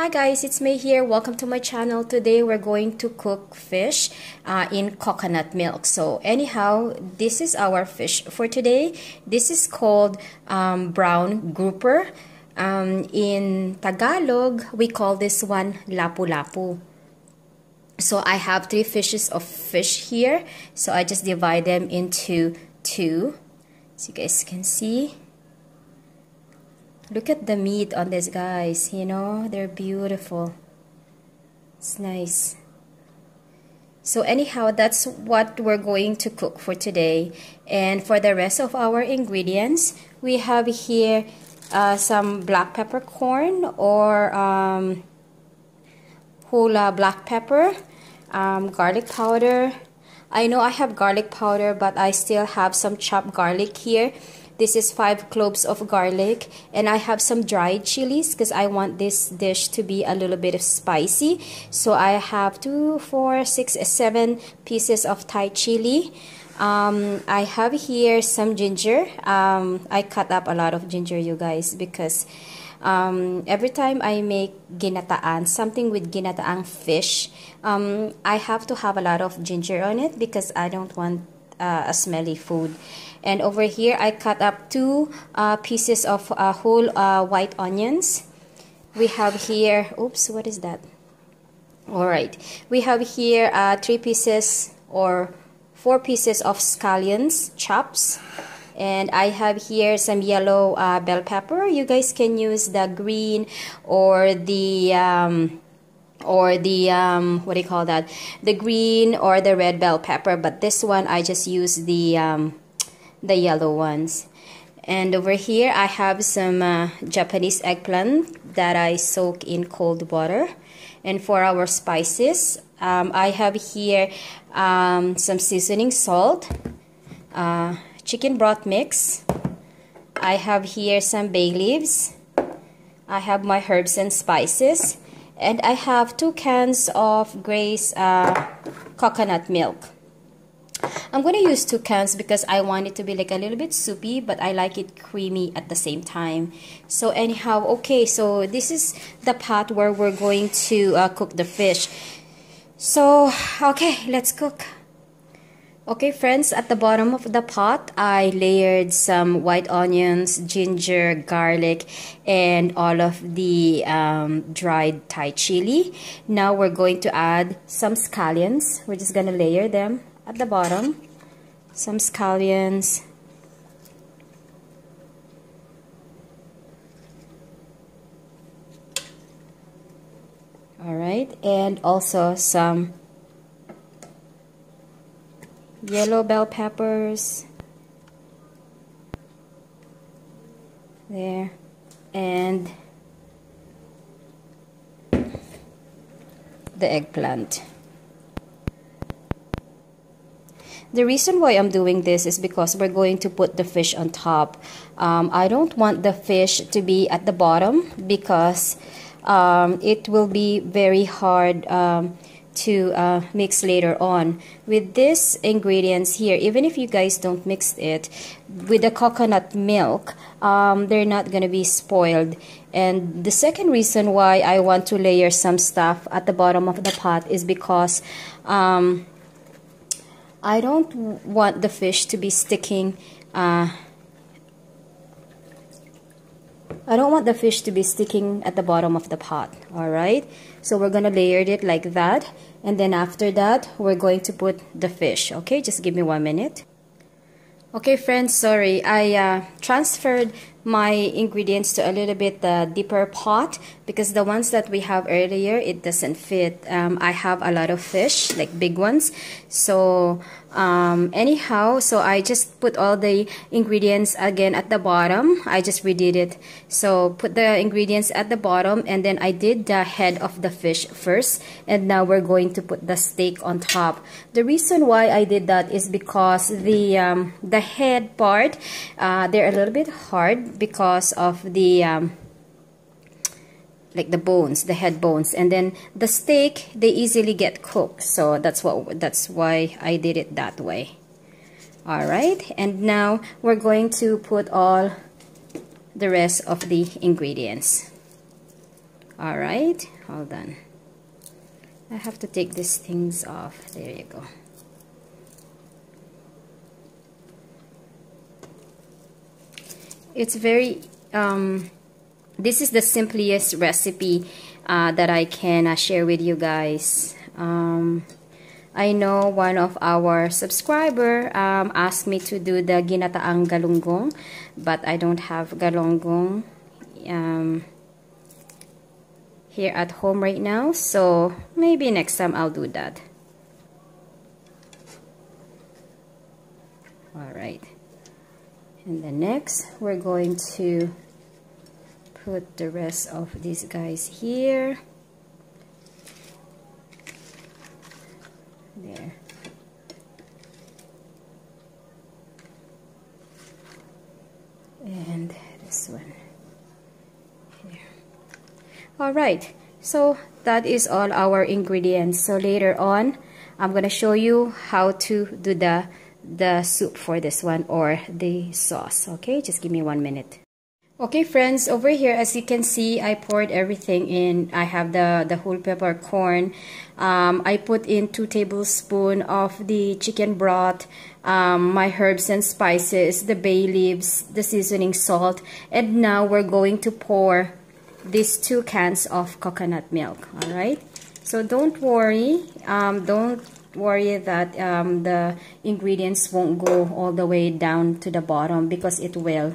guys, it's May here. Welcome to my channel. Today we're going to cook fish in coconut milk. So anyhow, this is our fish for today. This is called brown grouper. In Tagalog, we call this one lapu-lapu. So I have 3 fishes of fish here. So I just divide them into 2. So you guys can see. Look at the meat on this, guys. You know, they're beautiful. It's nice. So anyhow, that's what we're going to cook for today. And for the rest of our ingredients, we have here some black peppercorn or whole black pepper, garlic powder. I know I have garlic powder, but I still have some chopped garlic here. This is 5 cloves of garlic, and I have some dried chilies because I want this dish to be a little bit of spicy. So I have 2, 4, 6, 7 pieces of Thai chili. I have here some ginger. I cut up a lot of ginger, you guys, because every time I make ginataan, something with ginataang fish, I have to have a lot of ginger on it because I don't want a smelly food. And over here I cut up 2 pieces of whole white onions. We have here, oops, what is that? Alright, we have here 3 pieces or 4 pieces of scallions, chops. And I have here some yellow bell pepper. You guys can use the green or the what do you call that, the green or the red bell pepper, but this one I just use the yellow ones. And over here I have some Japanese eggplant that I soak in cold water. And for our spices, I have here some seasoning salt, chicken broth mix. I have here some bay leaves. I have my herbs and spices. And I have 2 cans of Grace coconut milk. I'm going to use 2 cans because I want it to be like a little bit soupy, but I like it creamy at the same time. So anyhow, okay, so this is the pot where we're going to cook the fish. So, okay, let's cook. Okay friends, at the bottom of the pot, I layered some white onions, ginger, garlic, and all of the dried Thai chili. Now we're going to add some scallions. We're just going to layer them at the bottom. Some scallions. Alright, and also some yellow bell peppers there, and the eggplant. The reason why I'm doing this is because we're going to put the fish on top. I don't want the fish to be at the bottom because it will be very hard to mix later on. With these ingredients here, even if you guys don't mix it with the coconut milk, they're not gonna be spoiled. And the second reason why I want to layer some stuff at the bottom of the pot is because I don't want the fish to be sticking I don't want the fish to be sticking at the bottom of the pot. Alright, so we're gonna layer it like that, and then after that we're going to put the fish. Okay, just give me 1 minute. Okay friends, sorry, I transferred my ingredients to a little bit deeper pot because the ones that we have earlier, it doesn't fit. I have a lot of fish, like big ones. So anyhow, so I just put all the ingredients again at the bottom. I just redid it. So put the ingredients at the bottom, and then I did the head of the fish first, and now we're going to put the steak on top. The reason why I did that is because the head part, they're a little bit hard because of the like the bones, the head bones, and then the steak, they easily get cooked. So that's why I did it that way. All right, and now we're going to put all the rest of the ingredients. Alright, hold on. I have to take these things off. There you go. It's very, this is the simplest recipe that I can share with you guys. I know one of our subscriber asked me to do the ginataang galunggong, but I don't have galunggong here at home right now, so maybe next time I'll do that. Alright, and then next we're going to put the rest of these guys here. There. And this one here. Alright, so that is all our ingredients. So later on, I'm gonna show you how to do the soup for this one, or the sauce. Okay, just give me 1 minute. Okay friends, over here as you can see, I poured everything in. I have the whole peppercorn. I put in 2 tablespoons of the chicken broth, my herbs and spices, the bay leaves, the seasoning salt, and now we're going to pour these 2 cans of coconut milk. Alright, so don't worry that the ingredients won't go all the way down to the bottom, because it will.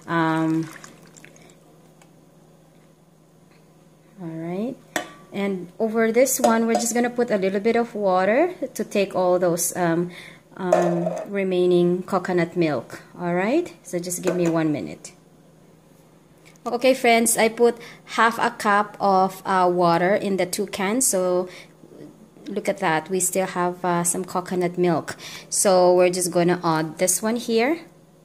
Alright, and over this one we're just gonna put a little bit of water to take all those remaining coconut milk. Alright, so just give me 1 minute. Okay friends, I put half a cup of water in the 2 cans, so look at that, we still have some coconut milk. So we're just gonna add this one here.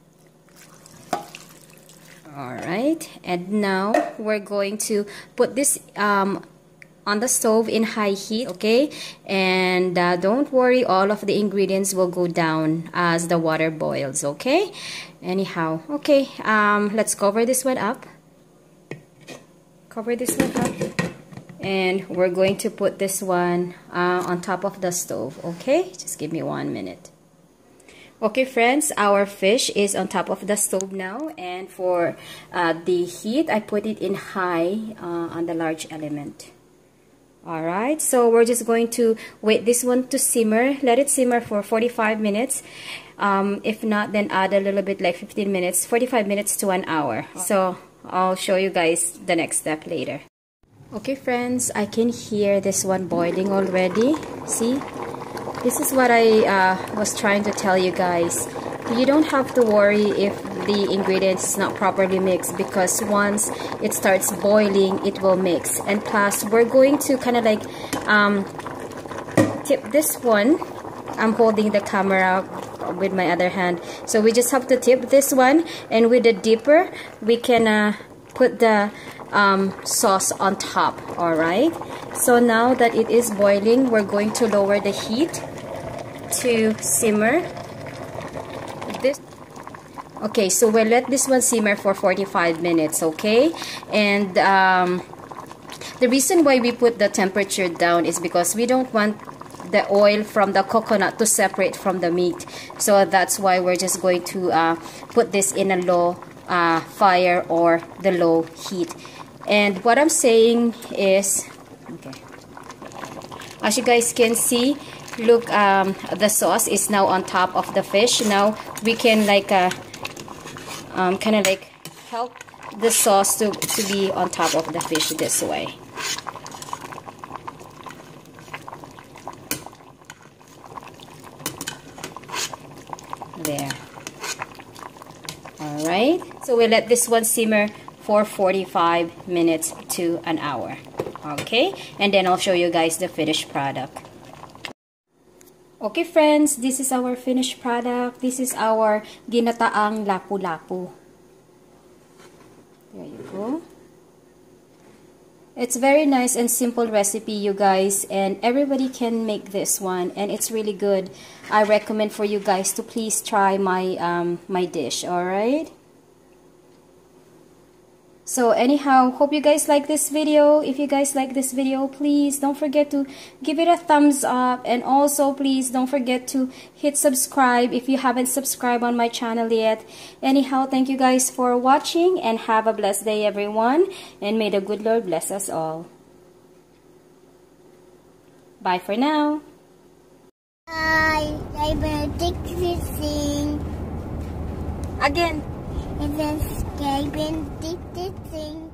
Alright, and now we're going to put this on the stove in high heat, okay? And don't worry, all of the ingredients will go down as the water boils, okay? Anyhow, okay, let's cover this one up. Cover this one up. And we're going to put this one on top of the stove, okay? Just give me 1 minute. Okay friends, our fish is on top of the stove now, and for the heat, I put it in high on the large element. Alright, so we're just going to wait this one to simmer. Let it simmer for 45 minutes. If not, then add a little bit, like 15 minutes, 45 minutes to 1 hour. So I'll show you guys the next step later. Okay friends, I can hear this one boiling already. See? This is what I was trying to tell you guys. You don't have to worry if the ingredients is not properly mixed, because once it starts boiling, it will mix. And plus, we're going to kind of like tip this one. I'm holding the camera with my other hand. So we just have to tip this one, and with the dipper, we can put the sauce on top. Alright, so now that it is boiling, we're going to lower the heat to simmer. Okay, so we'll let this one simmer for 45 minutes, okay? And the reason why we put the temperature down is because we don't want the oil from the coconut to separate from the meat. So that's why we're just going to put this in a low fire, or the low heat. And what I'm saying is, okay, as you guys can see, look, the sauce is now on top of the fish. Now we can like kind of like help the sauce to be on top of the fish this way. There. Alright, so we'll let this one simmer for 45 minutes to 1 hour. Okay, and then I'll show you guys the finished product. Okay friends, this is our finished product. This is our ginataang lapu-lapu. There you go. It's very nice and simple recipe, you guys, and everybody can make this one, and it's really good. I recommend for you guys to please try my my dish. All right. So anyhow, hope you guys like this video. If you guys like this video, please don't forget to give it a thumbs up, and also please don't forget to hit subscribe if you haven't subscribed on my channel yet. Anyhow, thank you guys for watching, and have a blessed day everyone, and may the good Lord bless us all. Bye for now. Hi, I Benedict sing. Again. It is Benedict sing.